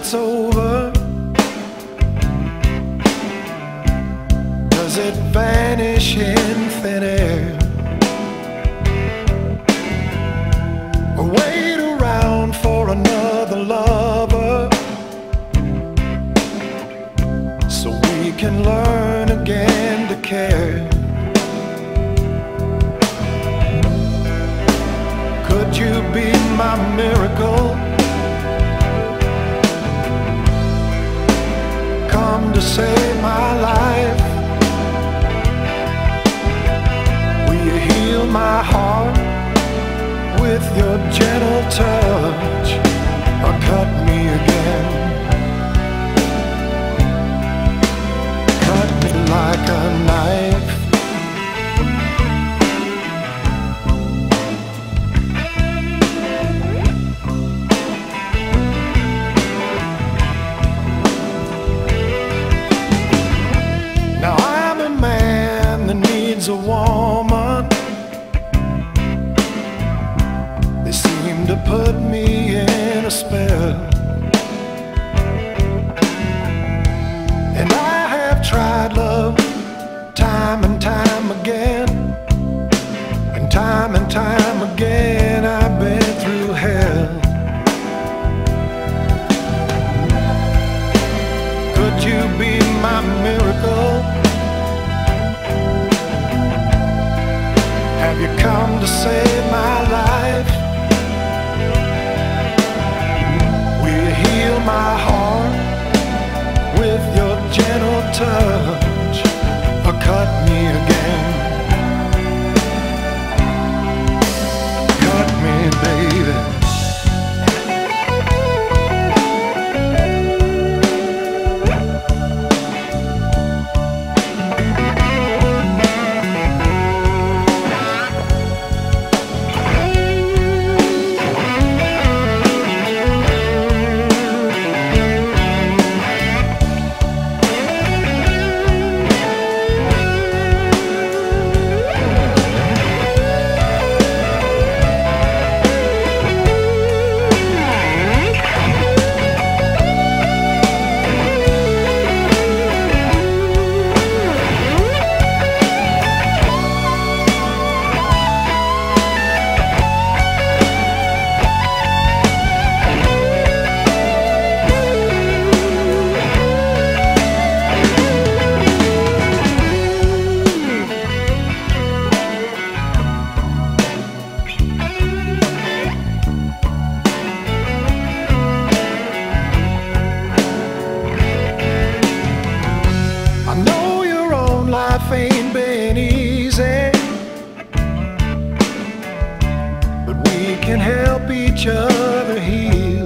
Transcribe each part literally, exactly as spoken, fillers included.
it's over, does it vanish in thin air, or wait around for another lover so we can learn again to care? Could you be my miracle, come to save my life? Will you heal my heart with your gentle touch, or cut me again? Cut me like a knife. Now I'm a man that needs a woman. They seem to put me in a spell, and I have tried love time and time again, and time and time again I've been through hell. Could you be my miracle? Have you come to save my life? Will you heal my heart with your gentle touch, or cut me again? Cut me, baby. Life ain't been easy, but we can help each other heal.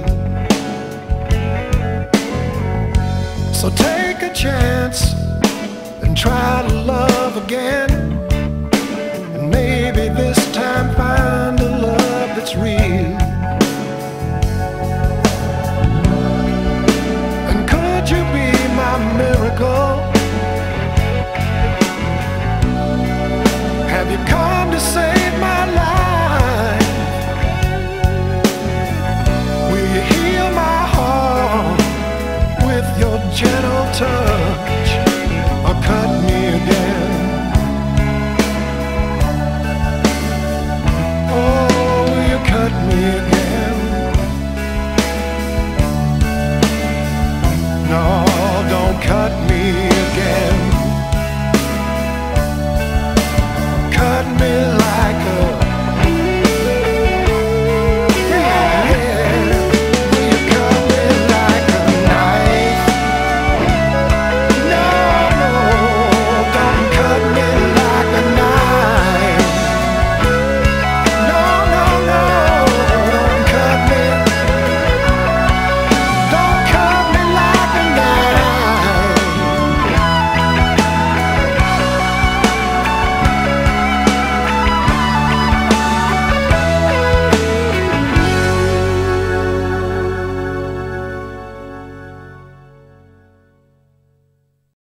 So take a chance and try to love again, and maybe this time find a love that's real. And could you be my miracle?